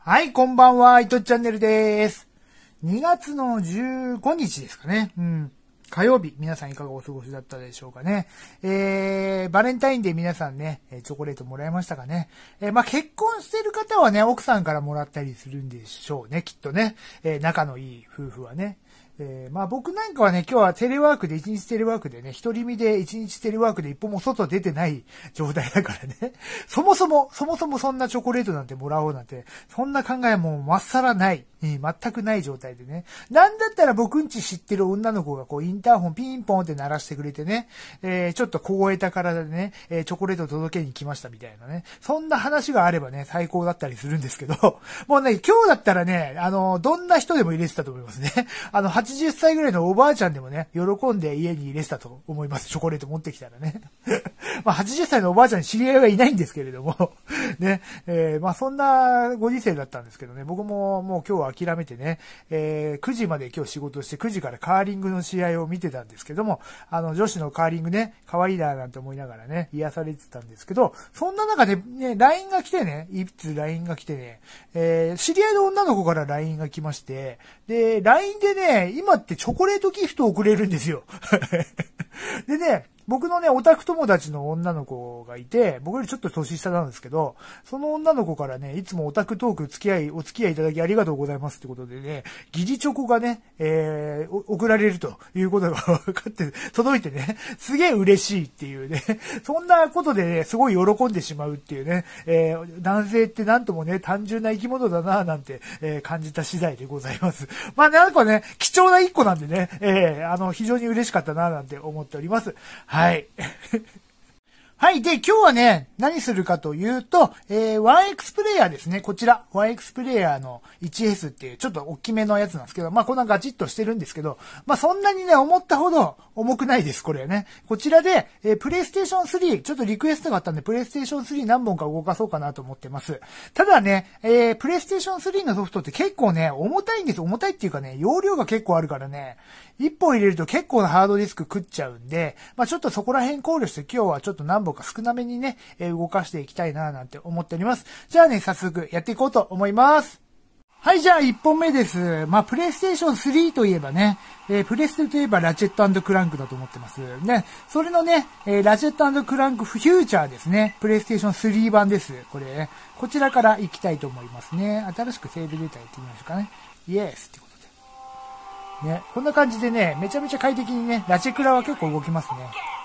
はい、こんばんは、いとチャンネルです。2月の15日ですかね。火曜日、皆さんいかがお過ごしだったでしょうかね。バレンタインデー皆さんね、チョコレートもらいましたかね。結婚してる方はね、奥さんからもらったりするんでしょうね、きっとね。仲のいい夫婦はね。僕なんかはね、今日はテレワークで、1日テレワークでね、一人身で1日テレワークで一歩も外出てない状態だからね。そもそもそんなチョコレートなんてもらおうなんて、そんな考えもまっさらない。全くない状態でね。なんだったら僕んち知ってる女の子がこうインターホンピンポンって鳴らしてくれてね、ちょっと凍えた体でね、チョコレート届けに来ましたみたいなね。そんな話があればね、最高だったりするんですけど、もうね、今日だったらね、どんな人でも入れてたと思いますね。80歳ぐらいのおばあちゃんでもね、喜んで家に入れてたと思います。チョコレート持ってきたらね。80歳のおばあちゃんに知り合いはいないんですけれども、ね、そんなご時世だったんですけどね、僕ももう今日は諦めてね、9時まで今日仕事して9時からカーリングの試合を見てたんですけども、女子のカーリングね、可愛いななんて思いながらね、癒されてたんですけど、そんな中でね、LINE が来てね、いつ LINE が来てね、知り合いの女の子から LINE が来まして、で、LINE でね、今ってチョコレートギフトを送れるんですよ。でね、僕のね、オタク友達の女の子がいて、僕よりちょっと年下なんですけど、その女の子からね、いつもオタクトークお付き合いいただきありがとうございますってことでね、疑似チョコがね、送られるということが分かって、届いてね、すげえ嬉しいっていうね、そんなことでね、すごい喜んでしまうっていうね、男性ってなんともね、単純な生き物だなぁなんて、感じた次第でございます。なんかね、貴重な一個なんでね、非常に嬉しかったなぁなんて思っております。はい。はい。で、今日はね、何するかというと、1X プレイヤーですね。こちら、1X プレイヤーの 1S っていう、ちょっと大きめのやつなんですけど、こんなガチッとしてるんですけど、そんなにね、思ったほど重くないです、これね。こちらで、プレイステーション3、ちょっとリクエストがあったんで、プレイステーション3何本か動かそうかなと思ってます。ただね、プレイステーション3のソフトって結構ね、重たいんです。重たいっていうかね、容量が結構あるからね、1本入れると結構なハードディスク食っちゃうんで、ちょっとそこら辺考慮して今日はちょっと何本か少なめにね、動かしていきたいななんて思っております。じゃあね、早速やっていこうと思います。はい、じゃあ1本目です。プレイステーション3といえばね、プレステといえばラチェット&クランクだと思ってます。ね、それのね、ラチェット&クランクフューチャーですね。プレイステーション3版です。これね、こちらから行きたいと思いますね。新しくセーブデータやってみましょうかね。イエスってことで。ね、こんな感じでね、めちゃめちゃ快適にね、ラチェクラは結構動きますね。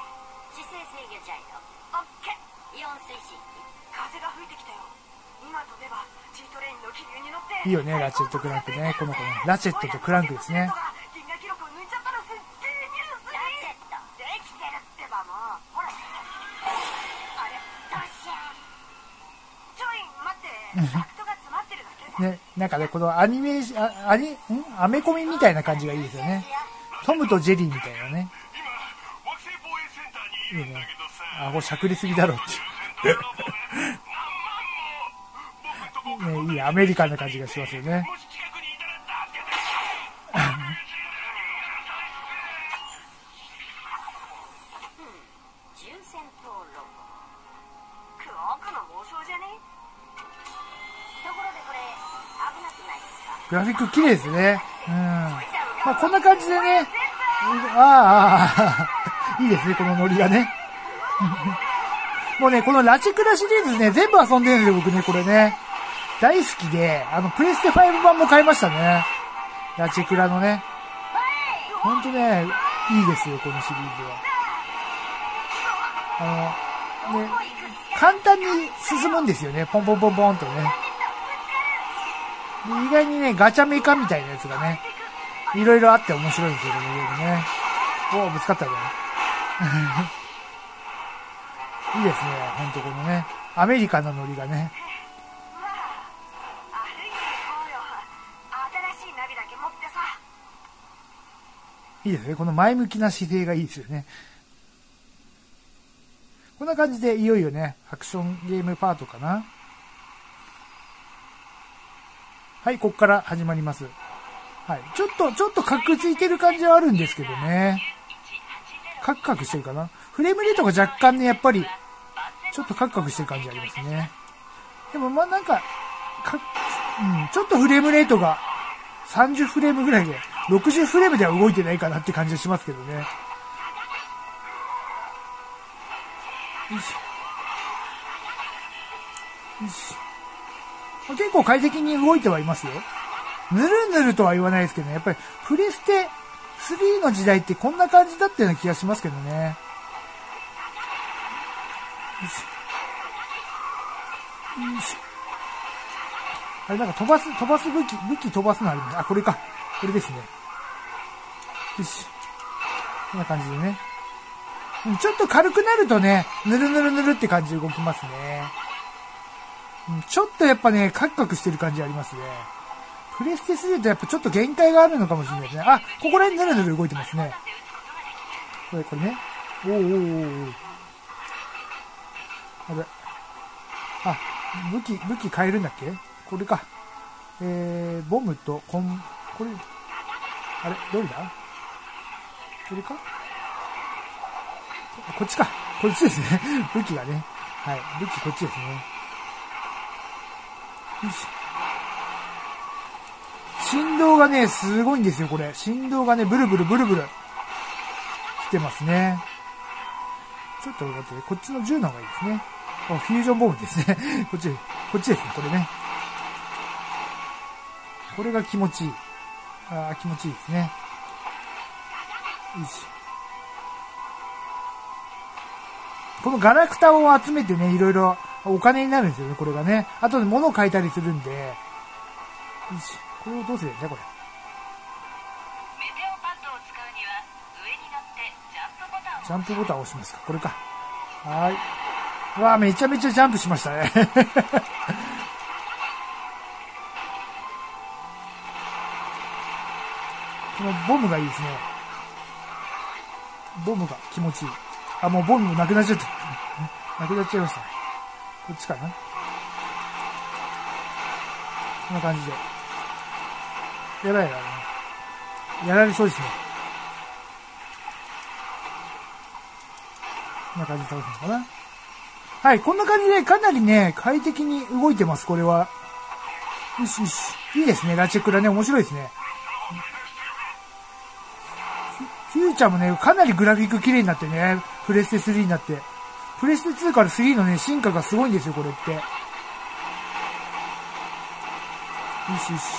いいよね、ラチェットクランクね。この子ね。ラチェットとクランクですね。ね、なんかね、このアニメアメコミみたいな感じがいいですよね。トムとジェリーみたいなね。いいね。これしゃくりすぎだろっていう。ね、いいアメリカンな感じがしますよね。グラフィック綺麗ですね。こんな感じでね。いいですね、このノリがね。もうね、このラチクラシリーズね、全部遊んでるんですよ、僕ね、これね。大好きで、プレステ5版も買いましたね。ラチクラのね。ほんとね、いいですよ、このシリーズは。ね、簡単に進むんですよね、ポンポンポンポンとね。意外にね、ガチャメカみたいなやつがね、いろいろあって面白いんですよね。ぶつかったね。いいですね、ほんとこのね、アメリカのノリがね。いいですね、この前向きな姿勢がいいですよね。こんな感じでいよいよね、アクションゲームパートかな。はい、ここから始まります。はい。ちょっとカクついてる感じはあるんですけどね。カクカクしてるかな。フレームレートが若干ね、やっぱり、ちょっとカクカクしてる感じありますね。でもなんか、 ちょっとフレームレートが30フレームぐらいで、60フレームでは動いてないかなって感じがしますけどね。よいしょ。よし。結構快適に動いてはいますよ。ぬるぬるとは言わないですけどね。やっぱりプレステ3の時代ってこんな感じだったような気がしますけどね。よいしょ。よいしょ。あれなんか飛ばす武器飛ばすのあります。あ、これか。これですね。よし。こんな感じでね。ちょっと軽くなるとね、ぬるぬるぬるって感じで動きますね。ちょっとやっぱね、カクカクしてる感じありますね。プレステ3とやっぱちょっと限界があるのかもしれないですね。あ、ここら辺ぬるぬる動いてますね。これね。おー。あれ。あ、武器変えるんだっけ？これか。ボムとこれ、あれどれだ？これか？こっちか。こっちですね。武器がね。はい。武器こっちですね。よし。振動がね、すごいんですよ、これ。振動がね、ブルブル来てますね。ちょっと待って、こっちの銃の方がいいですね。あ、フュージョンボムですね。こっちですね、これね。これが気持ちいい。気持ちいいですね。よし。このガラクタを集めてね、いろいろお金になるんですよね、これがね。あとで物を買えたりするんで。よし。これをどうするんですか、これ。 メテオパッドを使うには上に乗ってジャンプボタンを押しますか。これか。はーい。うわー、めちゃめちゃジャンプしましたね。このボムがいいですね。ボムが気持ちいい。あ、もうボムなくなっちゃった。なくなっちゃいました。こっちかな。こんな感じで。やられそうですね。こんな感じで倒すのかな。はい、こんな感じでかなりね、快適に動いてます、これは。よしよし。いいですね、ラチェクラね、面白いですね。フューチャーもね、かなりグラフィック綺麗になってね、プレステ3になって。プレステ2から3のね、進化がすごいんですよ、これって。よしよし。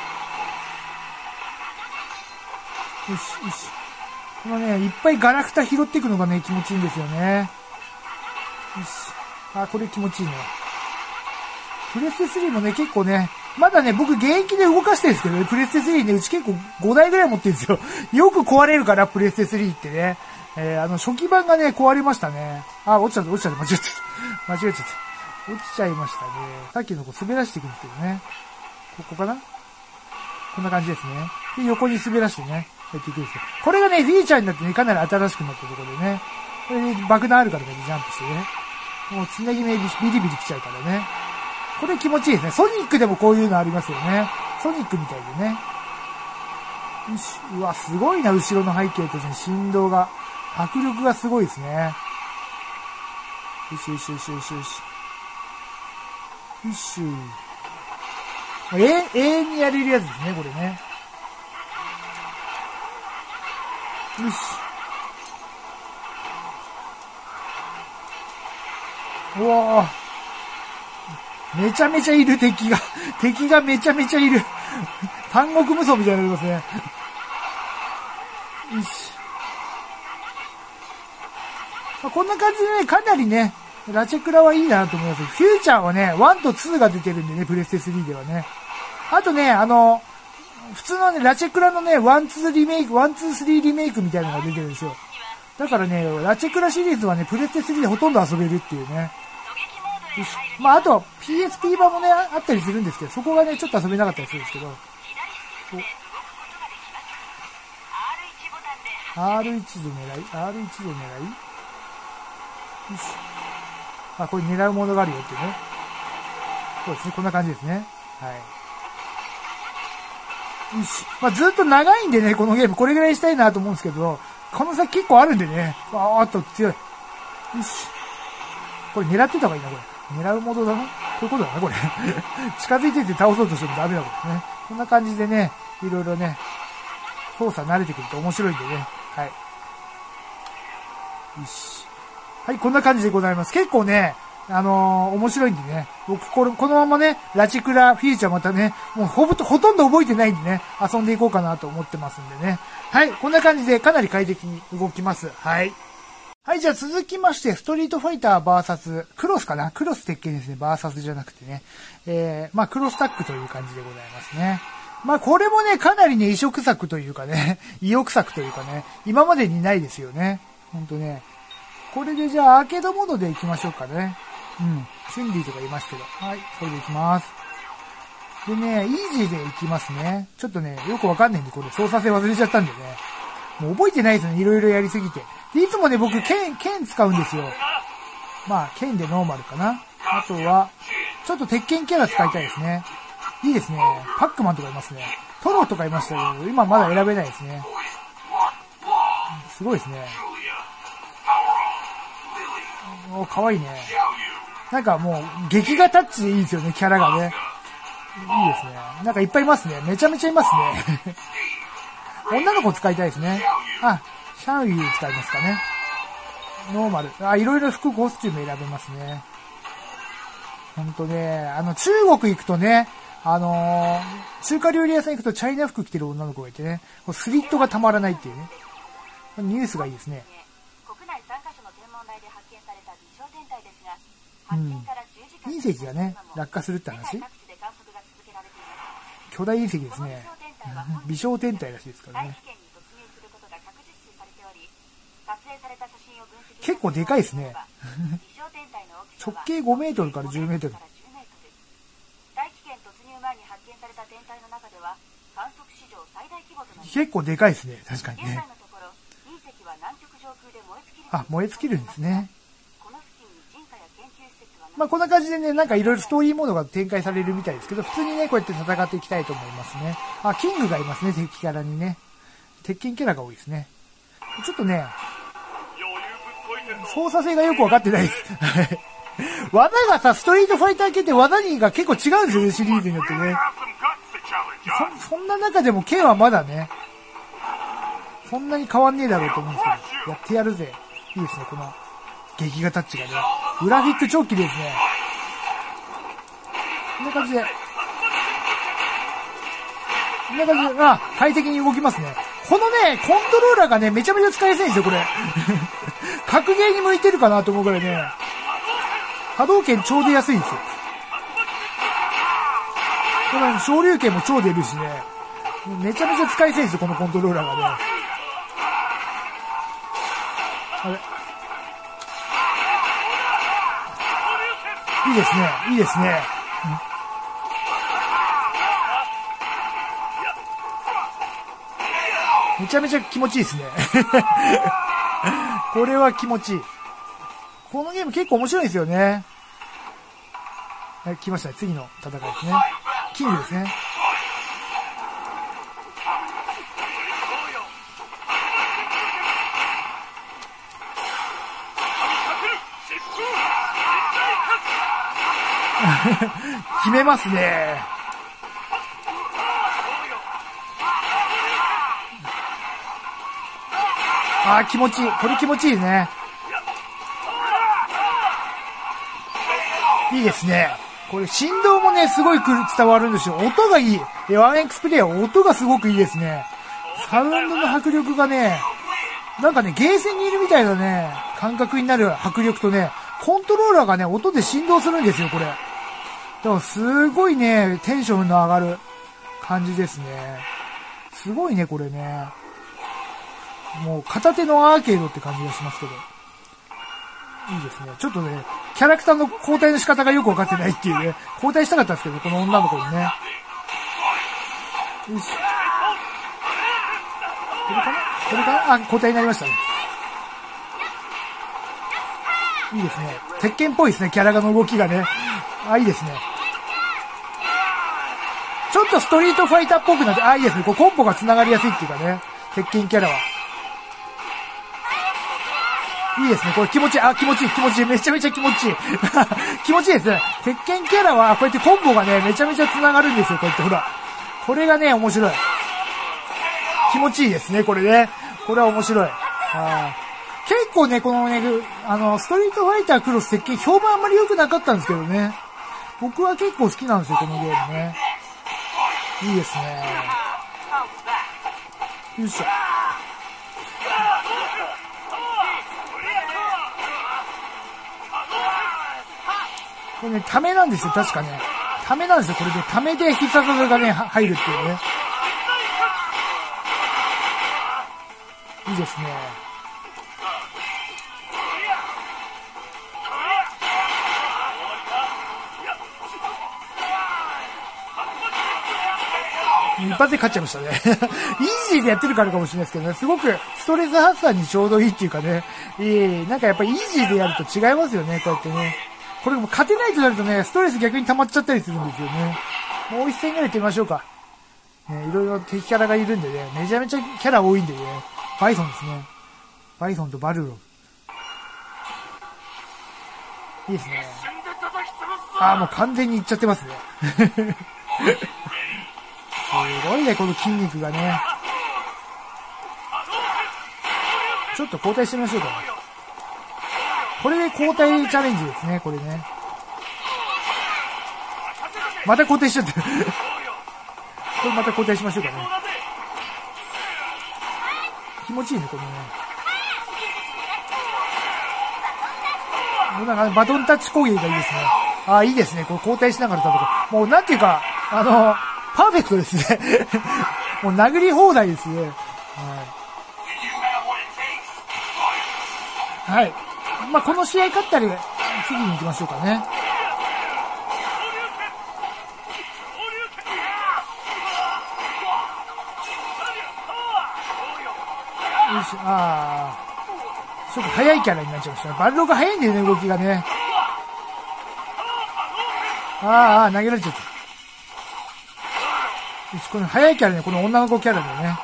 よしよし。このね、いっぱいガラクタ拾っていくのがね、気持ちいいんですよね。よし。あ、これ気持ちいいね。プレステ3もね、結構ね、まだね、僕現役で動かしてるんですけどね、プレステ3ね、うち結構5台ぐらい持ってるんですよ。よく壊れるから、プレステ3ってね。初期版がね、壊れましたね。あ、落ちちゃった、間違えちゃった。落ちちゃいましたね。さっきのこう滑らしていくんですけどね。ここかな？こんな感じですね。で、横に滑らしてね、やっていくんですけど。これがね、フィーチャーになってね、かなり新しくなったところでね。これで爆弾あるからね、ジャンプしてね。もう、つなぎ目ビリビリ来ちゃうからね。これ気持ちいいですね。ソニックでもこういうのありますよね。ソニックみたいでね。よし。うわ、すごいな、後ろの背景とね、振動が。迫力がすごいですね。よしよしよしよしよし。よし。永遠にやれるやつですね、これね。よし。うわぁ。めちゃめちゃいる、敵が。敵がめちゃめちゃいる。三国無双みたいになりますね。よし。こんな感じでね、かなりね、ラチェクラはいいなと思います。フューチャーはね、1と2が出てるんでね、プレステ3ではね。あとね、普通のね、ラチェクラのね、1、2リメイク、1、2、3リメイクみたいなのが出てるんですよ。だからね、ラチェクラシリーズはね、プレステ3でほとんど遊べるっていうね。まあ、あと、PSP 版もね、あったりするんですけど、そこがね、ちょっと遊べなかったりするんですけど。R1 で狙い ?R1 で狙いよし。あ、これ狙うものがあるよってね。そうですね、こんな感じですね。はい。よし。まあ、ずっと長いんでね、このゲーム、これぐらいしたいなと思うんですけど、この先結構あるんでね。あーっと強い。よし。これ狙ってた方がいいな、これ。狙うモードだな。よういうことだな、これ。近づいてって倒そうとしてもダメだもんね。こんな感じでね、いろいろね、操作慣れてくると面白いんでね。はい。よし。はい、こんな感じでございます。結構ね、面白いんでね。僕、このままね、ラチクラフィーチャーまたね、もうほとんど覚えてないんでね、遊んでいこうかなと思ってますんでね。はい、こんな感じでかなり快適に動きます。はい。はい、じゃあ続きまして、ストリートファイター VS クロスかな、クロス鉄拳ですね。VS じゃなくてね。クロスタックという感じでございますね。これもね、かなりね、異色作というかね、意欲作というかね、今までにないですよね。ほんとね。これでじゃあ、アーケードモードで行きましょうかね。チュンリーとかいますけど。はい、これで行きます。でね、イージーで行きますね。ちょっとね、よくわかんないんで、これ操作性忘れちゃったんでね。もう覚えてないですね、いろいろやりすぎて。で、いつもね、僕、剣使うんですよ。剣でノーマルかな。あとは、ちょっと鉄拳キャラ使いたいですね。いいですね。パックマンとかいますね。トロとかいましたけど、今まだ選べないですね。すごいですね。かわいいね。なんかもう、劇画タッチでいいですよね、キャラがね。いいですね。なんかいっぱいいますね。めちゃめちゃいますね。女の子使いたいですね。シャンユー使いますかね。ノーマル。いろいろ服コスチューム選べますね。ほんとね、中国行くとね、中華料理屋さん行くとチャイナ服着てる女の子がいてね、スリットがたまらないっていうね。ニュースがいいですね。隕石がね、落下するって話？巨大隕石ですね。微小天体らしいですからね。結構でかいですね。直径5メートルから10メートル。結構でかいですね。確かにね。燃え尽きるんですね。こんな感じでね、なんかいろいろストーリーモードが展開されるみたいですけど、普通にね、こうやって戦っていきたいと思いますね。キングがいますね、敵キャラにね。鉄拳キャラが多いですね。ちょっとね、操作性がよくわかってないです。技がさ、ストリートファイター系って技が結構違うんですよね、シリーズによってね。そんな中でも剣はまだね、そんなに変わんねえだろうと思うんですけど、やってやるぜ。いいですね、この劇画タッチがね。グラフィック超綺麗ですね。こんな感じで。快適に動きますね。このね、コントローラーがね、めちゃめちゃ使いやすいんですよ、これ。格ゲーに向いてるかなと思うぐらいね。波動拳超出やすいんですよ。この昇竜拳も超出るしね。めちゃめちゃ使いやすいんですよ、このコントローラーがね。あれ。いいですね。いいですね。めちゃめちゃ気持ちいいですね。これは気持ちいい。このゲーム結構面白いですよね。来ましたね。次の戦いですね。キングですね。決めますね。気持ちいい。これ気持ちいいね。いいですね。これ振動もね、すごい伝わるんですよ。音がいい。1X プレイヤー、音がすごくいいですね。サウンドの迫力がね、なんかね、ゲーセンにいるみたいなね、感覚になる迫力とね、コントローラーがね、音で振動するんですよ、これ。だからすごいね、テンションの上がる感じですね。すごいね、これね。もう片手のアーケードって感じがしますけど。いいですね。ちょっとね、キャラクターの交代の仕方がよくわかってないっていうね。交代したかったんですけど、この女の子にね。よし。これかな交代になりましたね。いいですね。鉄拳っぽいですね、キャラの動きがね。いいですね。ちょっとストリートファイターっぽくなって、いいですね。こうコンボが繋がりやすいっていうかね。鉄拳キャラは。 いいですね。これ気持ちいい。あ、気持ちいい、気持ちいい。めちゃめちゃ気持ちいい。気持ちいいですね。鉄拳キャラは、こうやってコンボがね、めちゃめちゃ繋がるんですよ。こうやってほら。これがね、面白い。気持ちいいですね、これね。これは面白い。結構ね、このね、ストリートファイタークロス鉄拳評判あんまり良くなかったんですけどね。僕は結構好きなんですよ、このゲームね。いいですね。よいしょ。これね、ためなんですよ、確かね。ためなんですよ、これで。ためで必殺技がね、入るっていうね。いいですね。一発で勝っちゃいましたね。イージーでやってるからかもしれないですけどね、すごくストレス発散にちょうどいいっていうかね、なんかやっぱりイージーでやると違いますよね、こうやってね。これも勝てないとなるとね、ストレス逆に溜まっちゃったりするんですよね。もう一戦ぐらいやってみましょうか。ね、いろいろ敵キャラがいるんでね、めちゃめちゃキャラ多いんでね、バイソンですね。バイソンとバルロン。いいですね。もう完全にいっちゃってますね。すごいね、この筋肉がね。ちょっと交代してみましょうかね。これで交代チャレンジですね、これね。また交代しちゃってる。これまた交代しましょうかね。気持ちいいね、これね。もうなんかバトンタッチ攻撃がいいですね。いいですね。これ交代しながら戦う。もうなんていうか、パーフェクトですね。もう殴り放題ですね。はい。まあ、この試合勝ったり、次に行きましょうかね。よし、ちょっと速いキャラになっちゃいましたね。バルロが速いんだよね、動きがね。投げられちゃった。よし、この速いキャラね、この女の子キャラだよね。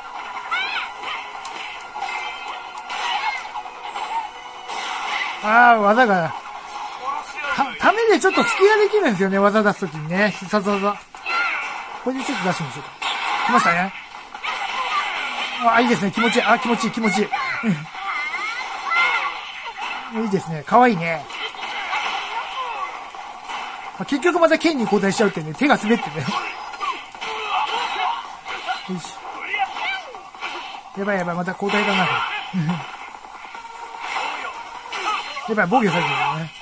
技が、ためでちょっと隙ができるんですよね、技出すときにね、必殺技。これでちょっと出してみましょうか。来ましたね。いいですね、気持ちいい。気持ちいい、気持ちいい。いいですね、かわいいね。結局また剣に交代しちゃうってね、手が滑ってね。よし。やばいやばい、また交代だな。やばい、防御されてるよね。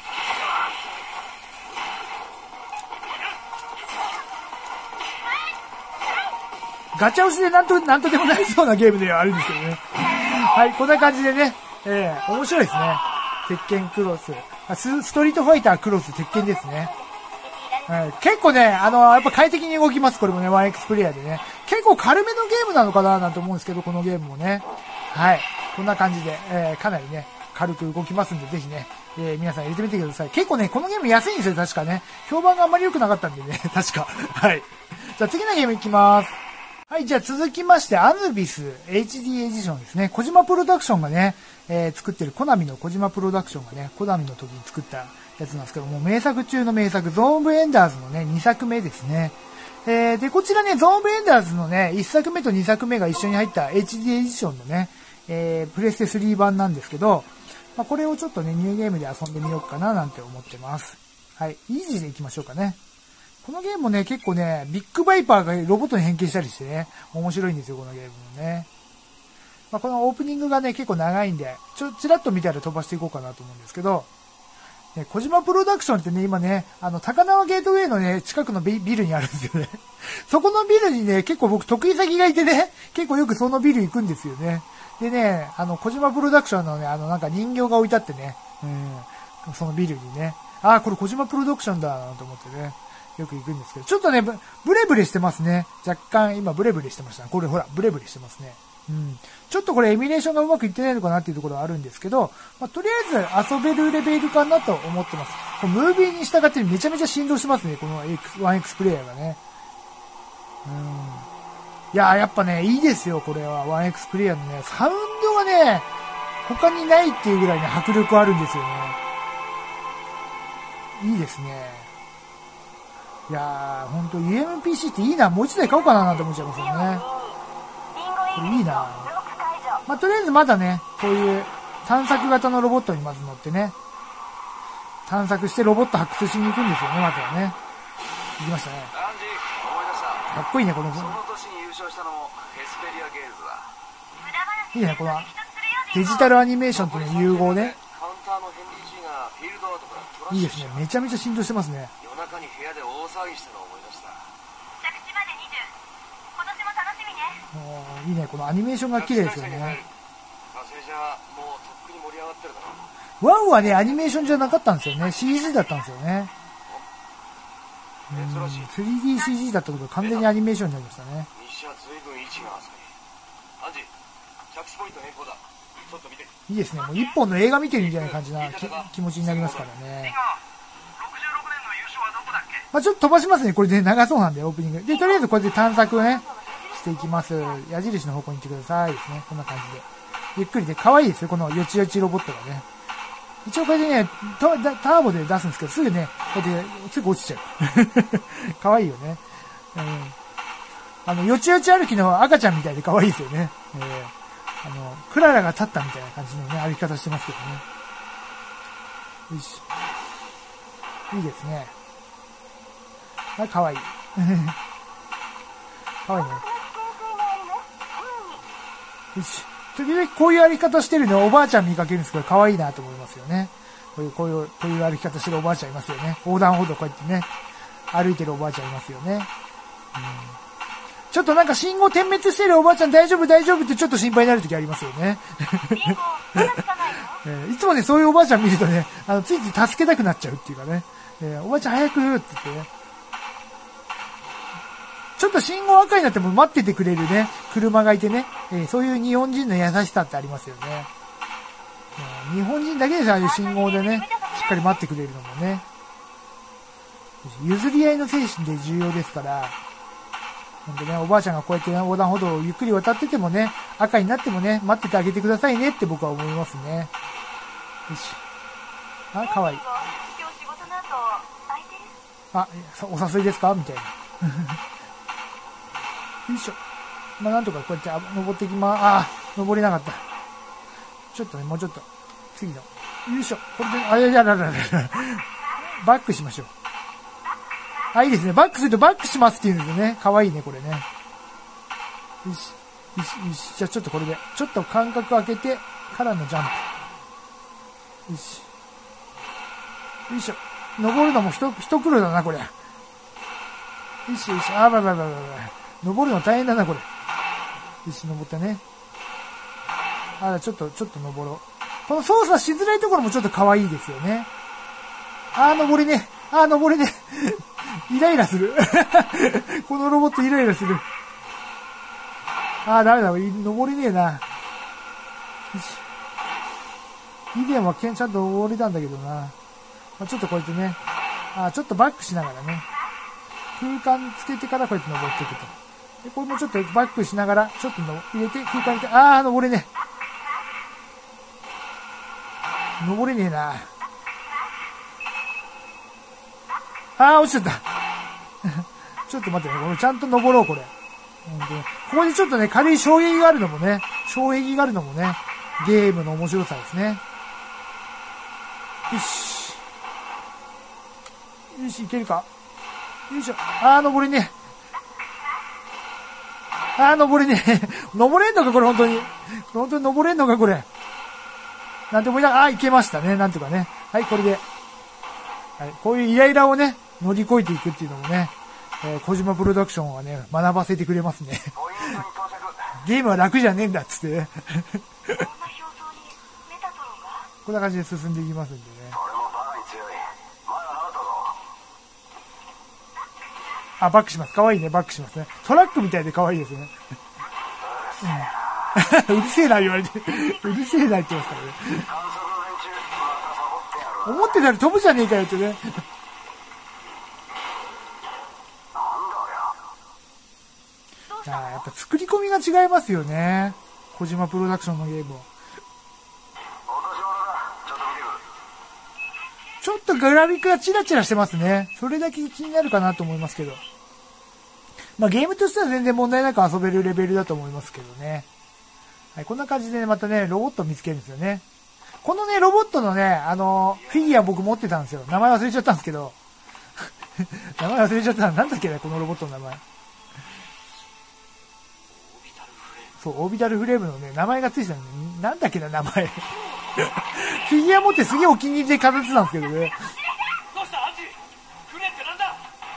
ガチャ押しでなんとでもなりそうなゲームではあるんですけどね。はい、こんな感じでね、面白いですね。鉄拳クロス。ストリートファイタークロス鉄拳ですね。はい、結構ね、やっぱ快適に動きます、これもね、1X プレイヤーでね。結構軽めのゲームなのかななんて思うんですけど、このゲームもね。はい。こんな感じで、かなりね、軽く動きますんで、ぜひね、皆さん入れてみてください。結構ね、このゲーム安いんですよ、確かね。評判があんまり良くなかったんでね、確か。はい。じゃあ次のゲームいきます。はい、じゃあ続きまして、アヌビス HD エディションですね。小島プロダクションがね、作ってるコナミの小島プロダクションがね、コナミの時に作ったやつなんですけども、名作中の名作、ゾーン・オブ・エンダーズのね、2作目ですね。で、こちらね、ゾーン・オブ・エンダーズのね、1作目と2作目が一緒に入った HD エディションのね、プレステ3版なんですけど、これをちょっとね、ニューゲームで遊んでみようかななんて思ってます。はい、イージーでいきましょうかね。このゲームもね、結構ね、ビッグバイパーがロボットに変形したりしてね、面白いんですよ、このゲームもね。このオープニングがね、結構長いんで、ちらっと見たら飛ばしていこうかなと思うんですけど、ね、小島プロダクションってね、今ね、高輪ゲートウェイのね、近くのビルにあるんですよね。そこのビルにね、結構僕得意先がいてね、結構よくそのビル行くんですよね。でね、小島プロダクションのね、なんか人形が置いてあってね、そのビルにね、これ小島プロダクションだなと思ってね、よく行くんですけど、ちょっとね、ブレブレしてますね。若干、今ブレブレしてました。これほら、ブレブレしてますね。ちょっとこれエミュレーションがうまくいってないのかなっていうところはあるんですけど、とりあえず遊べるレベルかなと思ってます。このムービーに従ってめちゃめちゃ振動しますね、この 1X プレイヤーがね。いやー、やっぱね、いいですよ、これは。1X プレイヤーのね、サウンドがね、 他にないっていうぐらいに迫力あるんですよね。いいですね。いやー、ほんと UMPC っていいな。もう一台買おうかななんて思っちゃいますよね。これいいな。まあ、とりあえずまだね、こういう探索型のロボットにまず乗ってね、探索してロボット発掘しに行くんですよね、まずはね。行きましたね。かっこいいね、この。 その年に優勝したのもヘスペリアゲーズだ。 いいね、このデジタルアニメーションとの融合ね。 カウンターのヘンリー G がフィールドアウトからトラッシュいいですね。めちゃめちゃ振動してますね。 夜中に部屋で大騒ぎしたのを思い出した。 着地まで20。今年も楽しみね。 いいね、このアニメーションが綺麗ですよね。 火星じゃもうとっくに盛り上がってるだろう。 ワンはね、アニメーションじゃなかったんですよね。CG だったんですよね。3DCG だったところ完全にアニメーションになりましたね。 西は随分位置が浅い。アンジ、着地ポイント変更だ。ちょっと見て。 いいですね。もう一本の映画見てるみたいな感じな気持ちになりますからね。 66年の優勝はどこだっけ？ まあちょっと飛ばしますね。これで長そうなんで、オープニング。で、とりあえずこれで探索をね、していきます。矢印の方向に行ってくださいですね。こんな感じで。ゆっくりで、可愛いですよ。このよちよちロボットがね。一応これでね、ターボで出すんですけど、すぐね、こうやってすぐ落ちちゃう。可愛いよね。よちよち歩きの赤ちゃんみたいで可愛いですよね。クララが立ったみたいな感じのね、歩き方してますけどね。よし。いいですね。あ、可愛い。可愛いね。よし。時々こういう歩き方してるのおばあちゃん見かけるんですけど、可愛いなと思いますよね。こういう歩き方してるおばあちゃんいますよね。横断歩道こうやってね、歩いてるおばあちゃんいますよね。ちょっとなんか信号点滅してるおばあちゃん大丈夫大丈夫ってちょっと心配になるときありますよね。いつもね、そういうおばあちゃん見るとね、ついつい助けたくなっちゃうっていうかね。おばあちゃん早くって言ってね。ちょっと信号赤になっても待っててくれるね、車がいてね、そういう日本人の優しさってありますよね。日本人だけでああいう信号でね、しっかり待ってくれるのもね。譲り合いの精神で重要ですから、ほんとね、おばあちゃんがこうやって、ね、横断歩道をゆっくり渡っててもね、赤になってもね、待っててあげてくださいねって僕は思いますね。よし。あ、かわいい。あ、お誘いですかみたいな。よいしょ。まあ、なんとかこうやって登っていきまーす。あ、登れなかった。ちょっとね、もうちょっと。次の。よいしょ。これで、あ、いやらららら。バックしましょう。あ、いいですね。バックするとバックしますって言うんですよね。かわいいね、これね。よし。よし、よし。じゃあちょっとこれで、ちょっと間隔空けてからのジャンプ。よし。よいしょ。登るのも一苦労だな、これ。よしよし。あ、ばばばばば。登るの大変だな、これ。よし、登ったね。あ、ちょっと登ろう。この操作しづらいところもちょっと可愛いですよね。登れね。登れね。イライラする。このロボットイライラする。ダメだ。登れねえな。よし。以前はちゃんと登れたんだけどな。ちょっとこうやってね。ちょっとバックしながらね。空間つけてからこうやって登っていくと。で、これもちょっとバックしながら、ちょっと入れて、空間入れて、登れねえ。登れねえな。落ちちゃった。ちょっと待ってね。これちゃんと登ろう、これ。ここにちょっとね、軽い衝撃があるのもね、ゲームの面白さですね。よし。よし、いけるか。よいしょ。登れねえ。登れねえ。登れんのか、これ、本当に。本当に登れんのか、これ。なんて思いながら、いけましたね。なんとかね。はい、これで。はい、こういうイライラをね、乗り越えていくっていうのもね、小島プロダクションはね、学ばせてくれますね。ゲームは楽じゃねえんだっつって。こんな感じで進んでいきますんでね。バックします。かわいいね、バックしますね。トラックみたいでかわいいですね。うるせえな言われて。うるせえな言ってますからね。思ってたより飛ぶじゃねえかよってね。やっぱ作り込みが違いますよね。小島プロダクションのゲームは。 ちょっとグラフィックがチラチラしてますね。それだけ気になるかなと思いますけど。まあゲームとしては全然問題なく遊べるレベルだと思いますけどね。はい、こんな感じで、ね、またね、ロボット見つけるんですよね。このね、ロボットのね、フィギュア僕持ってたんですよ。名前忘れちゃったんですけど。名前忘れちゃった。なんだっけな、このロボットの名前。そう、オービタルフレームのね、名前がついてたのに、なんだっけな、名前。フィギュア持ってすげえお気に入りで飾ってたんですけどね。 どうしたアンジフレってなんだ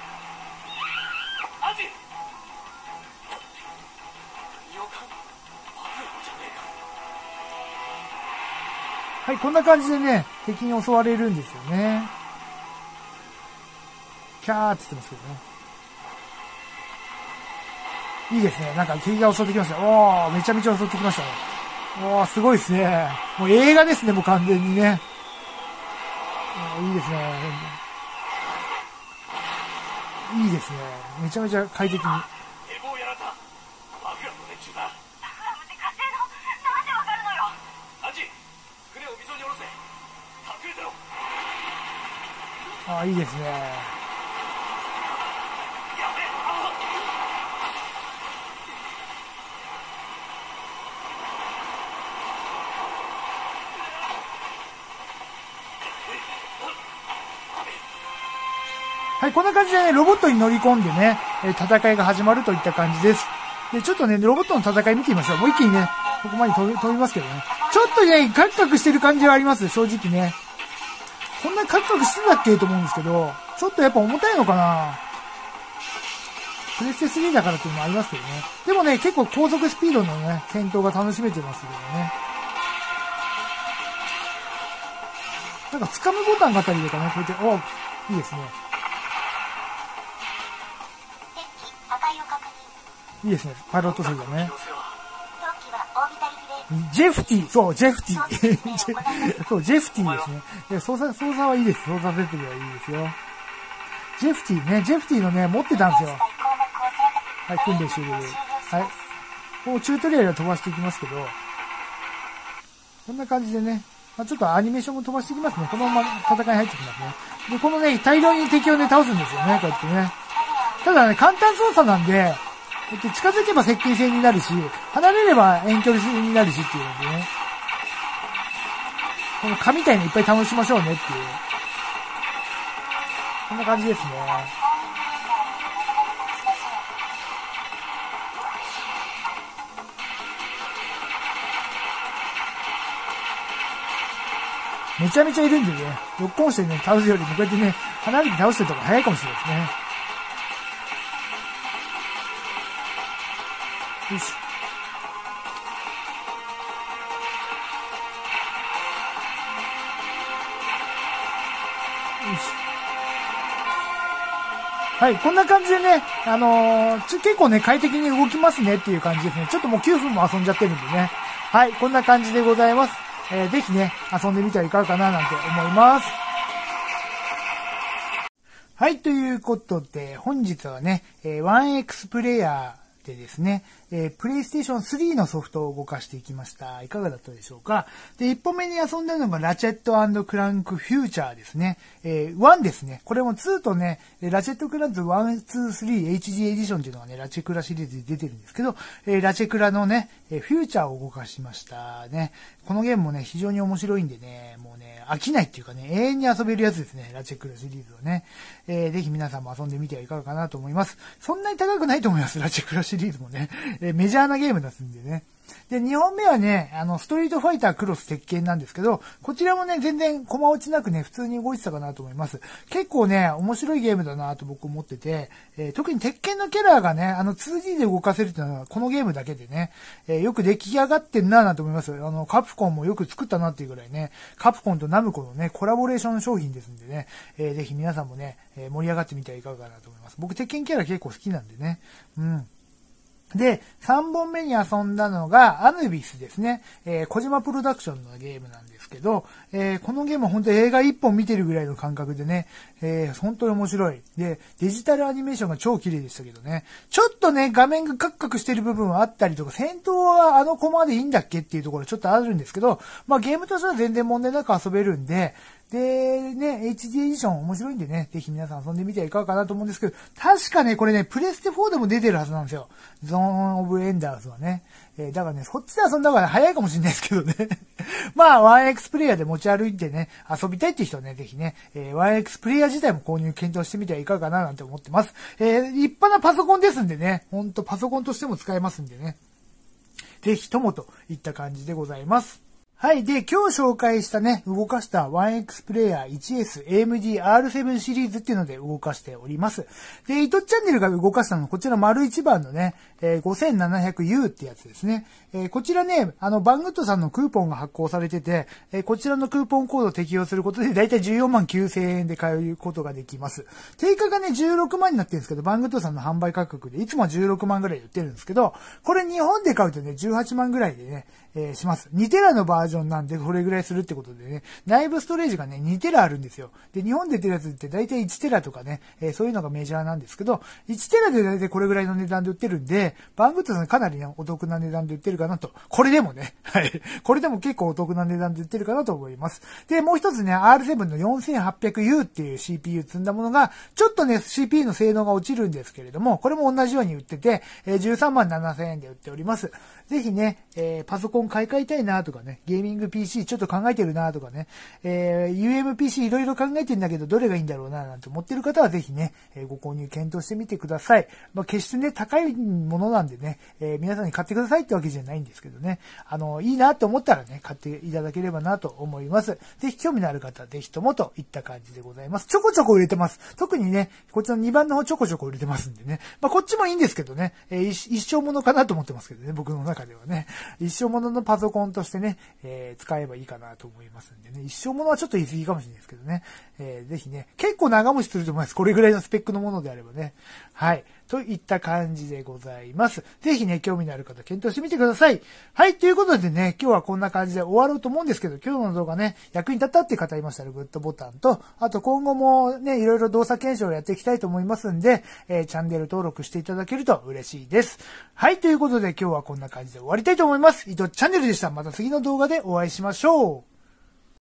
アンジ予感バグじゃねえか。 はい、こんな感じでね、敵に襲われるんですよね。キャーって言ってますけどね。いいですね。なんか敵が襲ってきました。おー、めちゃめちゃ襲ってきましたね。おー、すごいですね。もう映画ですね、もう完全にね。いいですね。いいですね。めちゃめちゃ快適に。 エボをやられた。バグラの連中だ。 バグラムって火星のなんでわかるのよ。 アンジ船を海上に下ろせ。隠れてろ。 あ、いいですね。 やべえ。 はい、こんな感じでね、ロボットに乗り込んでね、戦いが始まるといった感じです。で、ちょっとね、ロボットの戦い見てみましょう。もう一気にね、ここまで飛びますけどね。ちょっとね、カクカクしてる感じはあります、正直ね。こんなカクカクしてたっけと思うんですけど、ちょっとやっぱ重たいのかな。プレステ3だからっていうのもありますけどね。でもね、結構高速スピードのね、戦闘が楽しめてますけどね。なんか掴むボタンがあったりとかね、こうやって、いいですね。いいですね、パイロット席だね。ジェフティ、そう、ジェフティ。そう、ジェフティですね。で、操作はいいです。操作設備はいいですよ。ジェフティね、ジェフティのね、持ってたんですよ。はい、訓練終了です。はい。もうチュートリアルは飛ばしていきますけど、こんな感じでね、まあ、ちょっとアニメーションも飛ばしていきますね。このまま戦いに入ってきますね。で、このね、大量に敵をね、倒すんですよね、こうやってね。ただね、簡単操作なんで、近づけば接近戦になるし、離れれば遠距離戦になるしっていうのでね。この蚊みたいにいっぱい楽しましょうねっていう。こんな感じですね。めちゃめちゃいるんでね、ロックオンしてね、倒すよりもこうやってね、離れて倒してるとか早いかもしれないですね。よし。はい、こんな感じでね、結構ね、快適に動きますねっていう感じですね。ちょっともう9分も遊んじゃってるんでね。はい、こんな感じでございます。ぜひね、遊んでみてはいかがかななんて思います。はい、ということで、本日はね、1X プレイヤー、でですね、プレイステーション3のソフトを動かしていきました。いかがだったでしょうか。で、1本目に遊んだのがラチェット&クランクフューチャーですね。1ですね。これも2とね、ラチェットクランク1、2、3 HG エディションっていうのがね、ラチェクラシリーズで出てるんですけど、ラチェクラのね、フューチャーを動かしましたね。このゲームもね、非常に面白いんでね、もうね、飽きないっていうかね、永遠に遊べるやつですね。ラチェクラシリーズをね。ぜひ皆さんも遊んでみてはいかがかなと思います。そんなに高くないと思います。ラチェクラシリーズもね。メジャーなゲームですんでね。で、2本目はね、ストリートファイタークロス鉄拳なんですけど、こちらもね、全然駒落ちなくね、普通に動いてたかなと思います。結構ね、面白いゲームだなと僕思ってて、特に鉄拳のキャラがね、2G で動かせるっていうのは、このゲームだけでね、よく出来上がってんなと思います。カプコンもよく作ったなっていうぐらいね、カプコンとナムコのね、コラボレーション商品ですんでね、ぜひ皆さんもね、盛り上がってみてはいかがかなと思います。僕、鉄拳キャラ結構好きなんでね、うん。で、3本目に遊んだのが、アヌビスですね。小島プロダクションのゲームなんですけど、このゲームは本当に映画1本見てるぐらいの感覚でね、本当に面白い。で、デジタルアニメーションが超綺麗でしたけどね。ちょっとね、画面がカクカクしてる部分はあったりとか、戦闘はコマでいいんだっけっていうところちょっとあるんですけど、まあゲームとしては全然問題なく遊べるんで、 で、ね、HD エディション面白いんでね、ぜひ皆さん遊んでみてはいかがかなと思うんですけど、確かね、これね、プレステ4でも出てるはずなんですよ。ゾーンオブエンダーズはね。だからね、そっちで遊んだ方が早いかもしれないですけどね。まあ、1X プレイヤーで持ち歩いてね、遊びたいっていう人はね、ぜひね、1X プレイヤー自体も購入検討してみてはいかがかななんて思ってます。立派なパソコンですんでね、ほんとパソコンとしても使えますんでね。ぜひともといった感じでございます。はい。で、今日紹介したね、動かした 1X プレイヤー 1S AMD R7 シリーズっていうので動かしております。で、イトチャンネルが動かしたのはこちら丸一番のね、5700U ってやつですね。こちらね、バングッドさんのクーポンが発行されてて、こちらのクーポンコードを適用することでだいたい14万9000円で買うことができます。定価がね、16万になってるんですけど、バングッドさんの販売価格でいつもは16万ぐらいで売ってるんですけど、これ日本で買うとね、18万ぐらいでね、します。2テラのバージョンなんで、これぐらいするってことでね、内部ストレージがね、2テラあるんですよ。で、日本で出てるやつって大体1テラとかね、そういうのがメジャーなんですけど、1テラで大体これぐらいの値段で売ってるんで、バングッドさんかなりね、お得な値段で売ってるかなと。これでもね、はい。これでも結構お得な値段で売ってるかなと思います。で、もう一つね、R7 の 4800U っていう CPU 積んだものが、ちょっとね、CPU の性能が落ちるんですけれども、これも同じように売ってて、13万7000円で売っております。ぜひね、パソコン買い替えたいなとかね、ゲーミング PC ちょっと考えてるなとかね、UMPC いろいろ考えてるんだけどどれがいいんだろうななんて思ってる方はぜひね、ご購入検討してみてください。まあ、決してね、高いものなんでね、皆さんに買ってくださいってわけじゃないんですけどね、いいなと思ったらね、買っていただければなと思います。ぜひ興味のある方はぜひともといった感じでございます。ちょこちょこ売れてます。特にね、こっちの2番の方ちょこちょこ売れてますんでね、まあ、こっちもいいんですけどね、一生ものかなと思ってますけどね、僕の中ではね、一生もののパソコンとしてね、使えばいいかなと思いますんでね、一生ものはちょっと言い過ぎかもしれないですけどね、ぜひね、結構長持ちすると思います。これぐらいのスペックのものであればね。はい。といった感じでございます。ぜひね、興味のある方検討してみてください。はい。ということでね、今日はこんな感じで終わろうと思うんですけど、今日の動画ね、役に立ったっていう方いましたらグッドボタンと、あと今後もね、いろいろ動作検証をやっていきたいと思いますんで、チャンネル登録していただけると嬉しいです。はい。ということで今日はこんな感じで終わりたいと思います。伊藤チャンネルでした。また次の動画でお会いしましょう。